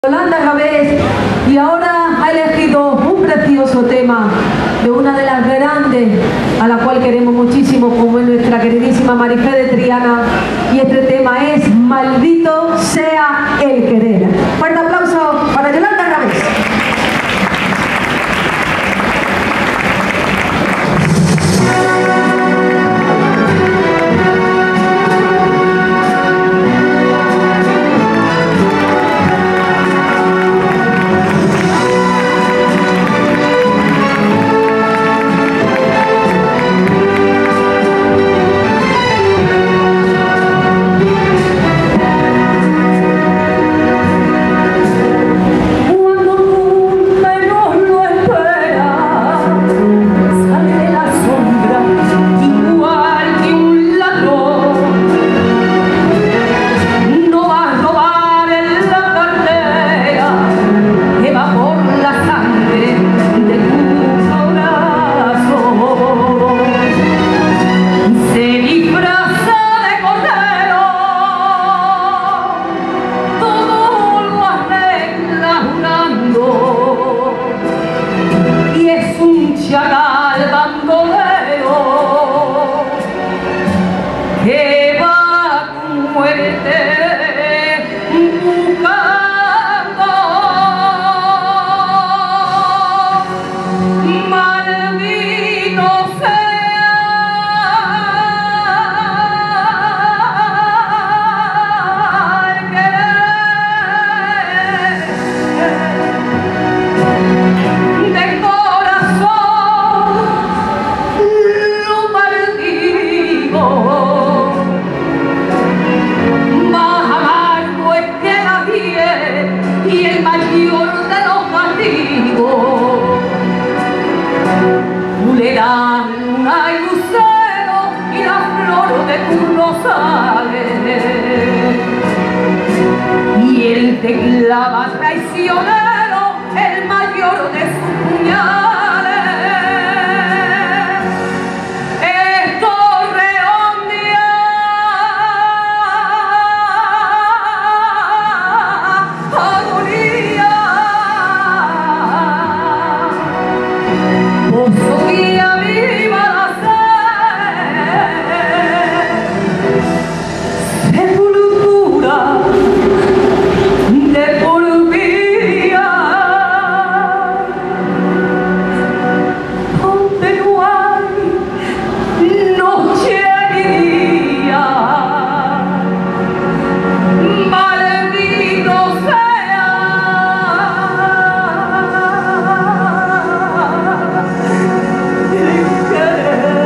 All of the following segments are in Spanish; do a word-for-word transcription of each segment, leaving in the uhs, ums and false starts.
Yolanda Gavés, y ahora ha elegido un precioso tema de una de las grandes a la cual queremos muchísimo, como es nuestra queridísima Marifé de Triana, y este tema es Maldito sea el querer. Fuerte aplauso para Yolanda Gavés. Te clava traicionero el mayor de sus puñales. Esto redondea agonía. Pozo guía viva la sed, sepultura de por vida, donde no hay noche ni día. Maldito sea el querer.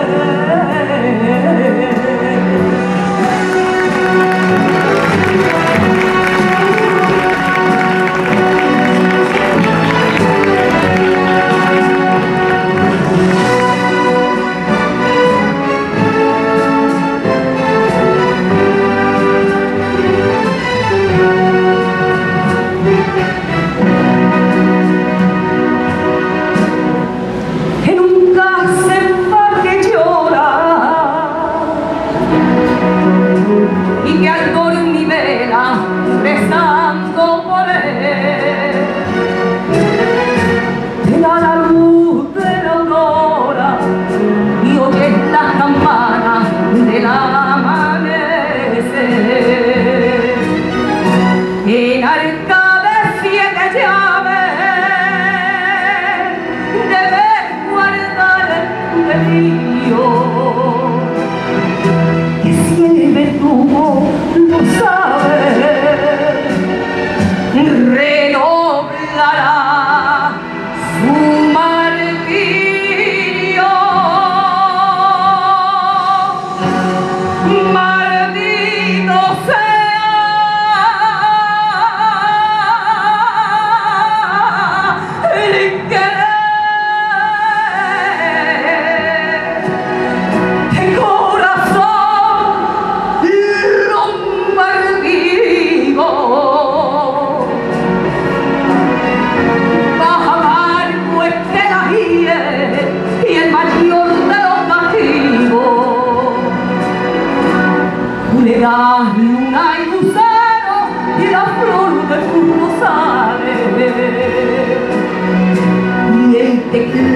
En arca de siete llaves debes guardar tu delirio, que si el verdugo lo sabe, redoblará su martirio. Maldito sea el querer. De corazón lo maldito.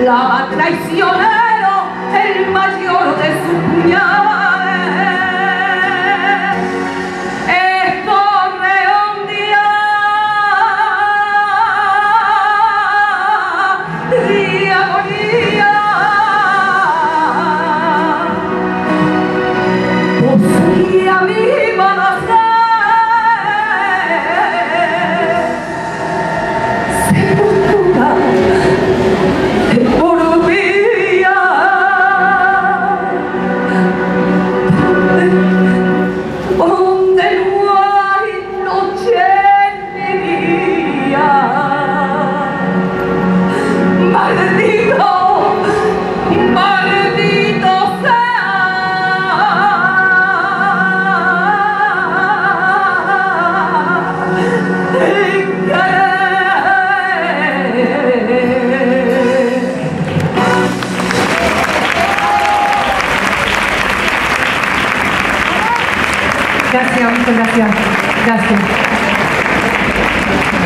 clava traicionero el mayor de sus puñales. Esto redondea de agonía. Poseía mi mano sepultura de por vida, donde no hay noche ni día. Maldito, maldito Gracias, muchas gracias. Gracias.